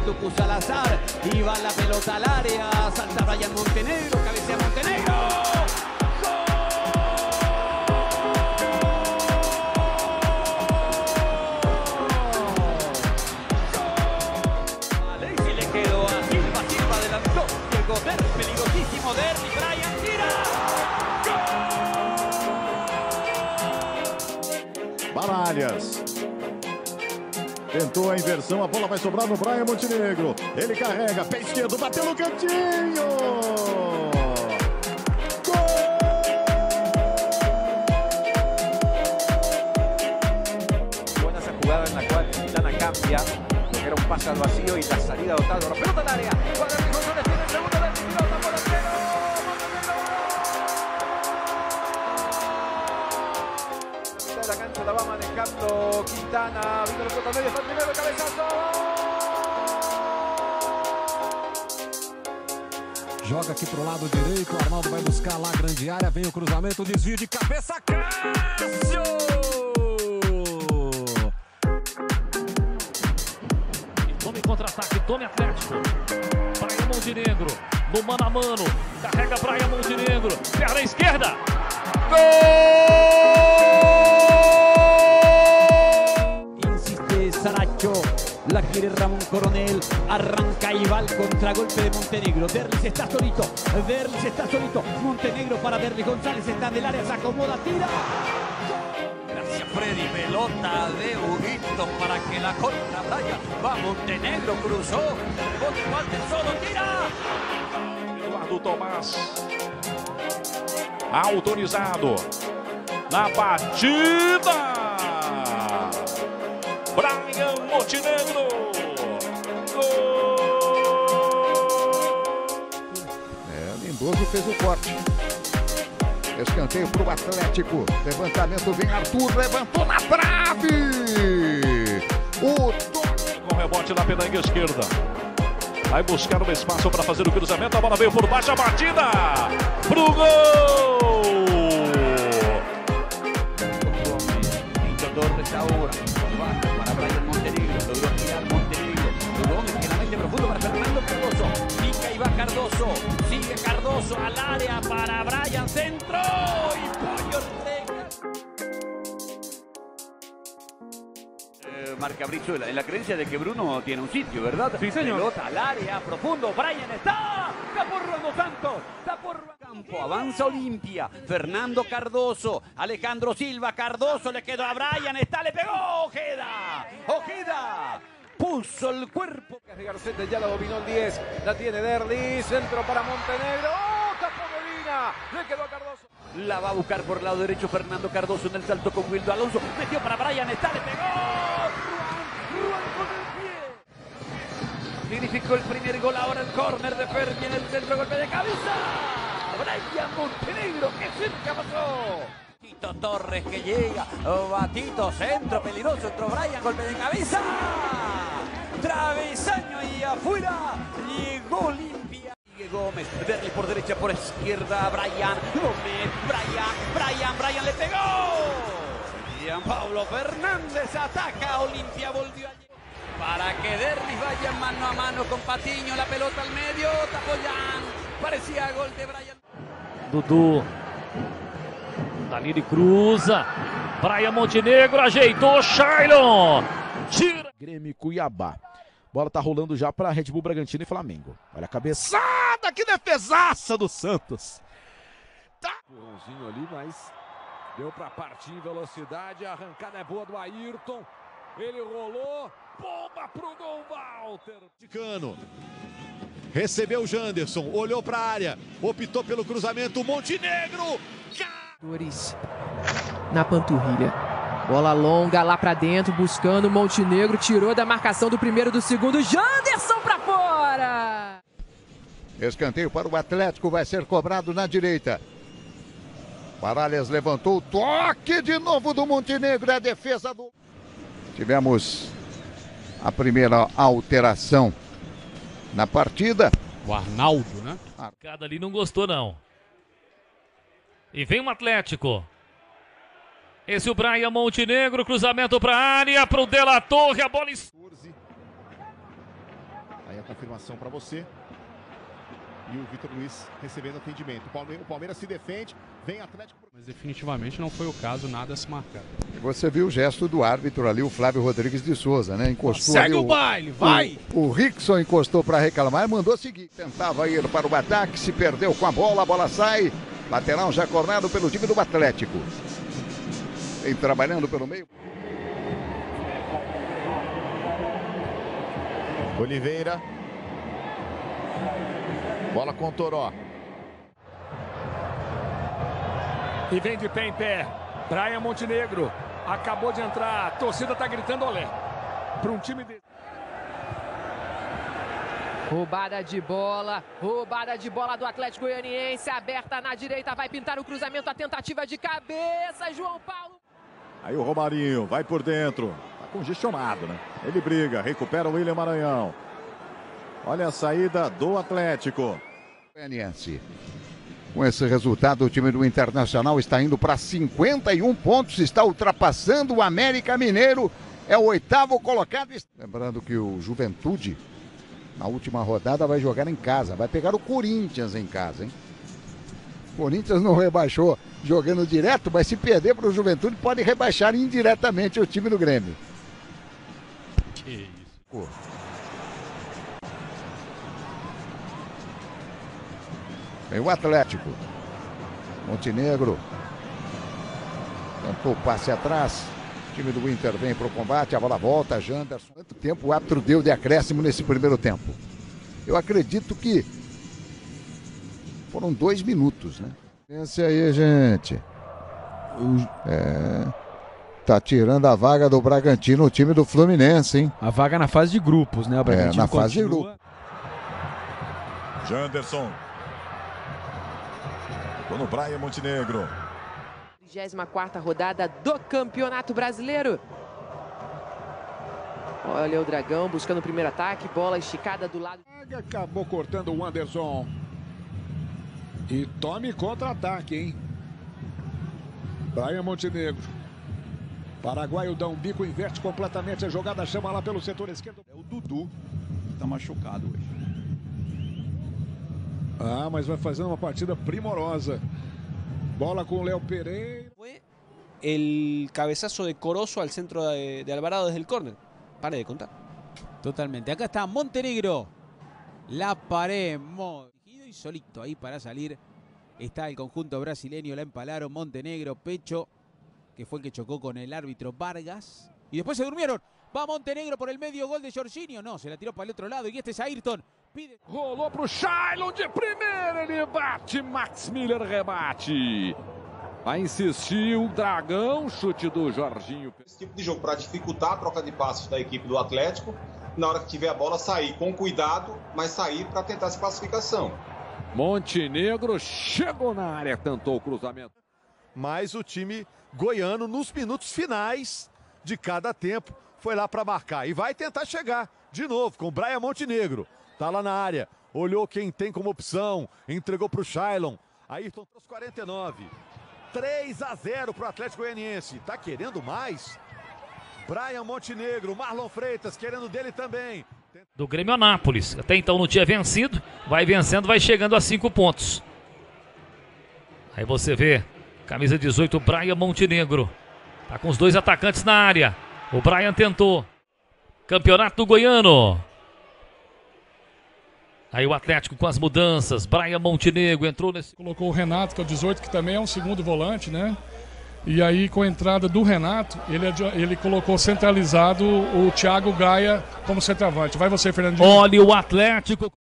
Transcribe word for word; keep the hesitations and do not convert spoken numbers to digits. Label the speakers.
Speaker 1: Tucu Salazar, y va la pelota al área, salta Brian Montenegro, cabecea Montenegro. Y le quedó a Silva, Silva adelantó, llegó Derby, peligrosísimo Derby, Brian tira.
Speaker 2: Baralhas. Tentou a inversão, a bola vai sobrar no Brian Montenegro. Ele carrega, pé esquerdo, bateu no cantinho. Gol!
Speaker 3: Buena esa jugada en la cual Quintana cambia, porque era un pase al vacío y la salida de Otálvaro. Pelota al área, para el González, tiene el segundo del pilota por arquero. De la cancha la va manejando Quintana, vino la pelota al medio, está el primero, cabezazo.
Speaker 4: Joga aqui pro lado direito, o Arnaldo vai buscar lá a grande área, vem o cruzamento, o desvio de cabeça, Cássio!
Speaker 5: E tome contra-ataque, tome Atlético. Brian Montenegro, no mano a mano, carrega Brian Montenegro, perna esquerda. Gol!
Speaker 1: Insiste Saracho, la quiere Ramón Coronel, arranca y va al contragolpe de Montenegro. Derlis está solito, Derlis está solito, Montenegro para Derlis, González está en el área, se acomoda, tira.
Speaker 6: Gracias Freddy, pelota de Huguito para que la corta Brian. Va Montenegro, cruzó, rebote igual del solo, tira.
Speaker 7: Eduardo Tomás, autorizado na batida. Brian Montenegro. Gol!
Speaker 8: É, Lindoso fez o corte. Escanteio para o Atlético. Levantamento vem Arthur, levantou na trave. O toque.
Speaker 7: Com rebote na pedanga esquerda. Vai buscar um espaço para fazer o cruzamento. A bola veio por baixo, a batida pro gol!
Speaker 1: Torres ahora, para Brian Montenegro, logró girar Montenegro, Gómez que la mete profundo para Fernando Cardoso, pica y va Cardoso, sigue Cardoso al área para Brian, centro y Pollo Ortega. Eh, marca Brizuela, en la creencia de que Bruno tiene un sitio, ¿verdad?
Speaker 5: Sí, señor.
Speaker 1: Pelota al área, profundo, Brian está, está por Ronaldo Santos, está por campo, avanza Olimpia, Fernando Cardoso, Alejandro Silva, Cardoso le quedó a Brian, está, le pegó, Ojeda, Ojeda, puso el cuerpo.
Speaker 3: Garcete ya la dominó el diez, la tiene Derlis, centro para Montenegro, ¡oh! Tapó Molina, le quedó a Cardoso.
Speaker 1: La va a buscar por el lado derecho Fernando Cardoso en el salto con Wildo Alonso, metió para Brian, está, le pegó, Ruan, Ruan con el pie. Significó el primer gol, ahora el córner de Fermi en el centro, golpe de cabeza. Brian Montenegro, que cerca pasó. Tito Torres que llega, Batito, centro peligroso, entró Brian, golpe de cabeza. Travesaño y afuera, llegó Olimpia. Sigue Gómez, Derlis por derecha, por izquierda, Brian, Gómez, Brian, Brian, Brian le pegó. Gian Pablo Fernández ataca, Olimpia volvió allí. Para que Derlis vaya mano a mano con Patiño, la pelota al medio, tapó Jan, parecía gol de Brian.
Speaker 5: Dudu, Danilo cruza, Brian Montenegro ajeitou, Shailon, tira.
Speaker 9: Grêmio e Cuiabá. Bola tá rolando já para Red Bull Bragantino e Flamengo. Olha a cabeçada, que defesaça do Santos.
Speaker 4: Tá. Empurrãozinho ali, mas deu para partir em velocidade. A arrancada é boa do Ayrton. Ele rolou, bomba pro gol, Walter.
Speaker 2: Cano. Recebeu o Janderson, olhou para a área, optou pelo cruzamento, Montenegro.
Speaker 10: Na panturrilha. Bola longa lá pra dentro, buscando o Montenegro, tirou da marcação do primeiro, do segundo, Janderson pra fora!
Speaker 8: Escanteio para o Atlético, vai ser cobrado na direita. Baralhas levantou o toque de novo do Montenegro, é a defesa do... Tivemos a primeira alteração na partida.
Speaker 5: O Arnaldo, né? Cada ali não gostou, não. E vem um Atlético. Esse é o Brian Montenegro, cruzamento para a área, para o De La Torre, a bola...
Speaker 2: Aí a confirmação para você. E o Vitor Luiz recebendo atendimento. O Palmeiras, o Palmeiras se defende, vem Atlético.
Speaker 11: Mas definitivamente não foi o caso, nada a se marcar.
Speaker 8: Você viu o gesto do árbitro ali, o Flávio Rodrigues de Souza, né? Encostou.
Speaker 11: Segue
Speaker 8: ali
Speaker 11: o baile, vai!
Speaker 8: O, o Rickson encostou para reclamar e mandou seguir. Tentava ir para o ataque, se perdeu com a bola, a bola sai. Lateral já cornado pelo time do Atlético. Vem trabalhando pelo meio.
Speaker 2: Oliveira. Bola com o Toró.
Speaker 4: E vem de pé em pé. Brian Montenegro. Acabou de entrar. A torcida tá gritando olé. Para um time de...
Speaker 10: Roubada de bola. Roubada de bola do Atlético Goianiense. Aberta na direita. Vai pintar o cruzamento. A tentativa de cabeça. João Paulo.
Speaker 2: Aí o Romarinho vai por dentro. Tá congestionado, né? Ele briga. Recupera o William Maranhão. Olha a saída do Atlético.
Speaker 8: Goianiense. Com esse resultado, o time do Internacional está indo para cinquenta e um pontos, está ultrapassando o América Mineiro, é o oitavo colocado. Lembrando que o Juventude, na última rodada, vai jogar em casa, vai pegar o Corinthians em casa, hein? O Corinthians não rebaixou jogando direto, mas se perder para o Juventude, pode rebaixar indiretamente o time do Grêmio.
Speaker 11: Que isso.
Speaker 8: Vem o Atlético. Montenegro. Tentou o passe atrás. O time do Inter vem para o combate. A bola volta. Janderson. Quanto tempo o árbitro deu de acréscimo nesse primeiro tempo? Eu acredito que foram dois minutos, né? Pense aí, gente. É... Tá tirando a vaga do Bragantino, o time do Fluminense, hein?
Speaker 9: A vaga na fase de grupos, né? O Bragantino
Speaker 8: é, na fase de grupos.
Speaker 2: Janderson. No Brian Montenegro.
Speaker 10: trigésima quarta rodada do Campeonato Brasileiro. Olha o Dragão buscando o primeiro ataque. Bola esticada do lado.
Speaker 4: Acabou cortando o Anderson. E tome contra-ataque, hein? Brian Montenegro. Paraguaio dá um bico, inverte completamente a jogada, chama lá pelo setor esquerdo.
Speaker 12: É o Dudu que tá machucado hoje.
Speaker 4: Ah, mas vai fazendo uma partida primorosa. Bola com o Léo Pereira.
Speaker 13: Fue el cabezazo de Corozo al centro de, de Alvarado desde el córner. Pare de contar.
Speaker 14: Totalmente. Acá está Montenegro. La pared. Y solito ahí para salir. Está el conjunto brasileño. La empalaron. Montenegro, pecho. Que fue el que chocó con el árbitro Vargas. Y después se durmieron. Va Montenegro por el medio. Gol de Jorginho. No, se la tiró para el otro lado. Y este es Ayrton. Pide.
Speaker 4: Rolou pro Shailon de primeira, ele bate, Max Miller rebate. Vai insistir o Dragão, chute do Jorginho.
Speaker 15: Esse tipo de jogo para dificultar a troca de passos da equipe do Atlético, na hora que tiver a bola sair com cuidado, mas sair para tentar essa classificação.
Speaker 4: Montenegro chegou na área, tentou o cruzamento.
Speaker 2: Mas o time goiano, nos minutos finais de cada tempo, foi lá para marcar. E vai tentar chegar de novo com o Brian Montenegro. Tá lá na área, olhou quem tem como opção, entregou para o Shailon. Ayrton trouxe quarenta e nove. três a zero para o Atlético Goianiense. Tá querendo mais? Brian Montenegro, Marlon Freitas querendo dele também.
Speaker 5: Do Grêmio Anápolis. Até então não tinha vencido. Vai vencendo, vai chegando a cinco pontos. Aí você vê, camisa dezoito, Brian Montenegro. Tá com os dois atacantes na área. O Brian tentou. Campeonato Goiano. Aí o Atlético com as mudanças, Brian Montenegro entrou nesse...
Speaker 11: Colocou o Renato, que é o dezoito, que também é um segundo volante, né? E aí com a entrada do Renato, ele, ele colocou centralizado o Thiago Gaia como centroavante. Vai você, Fernandinho.
Speaker 5: Olha o Atlético...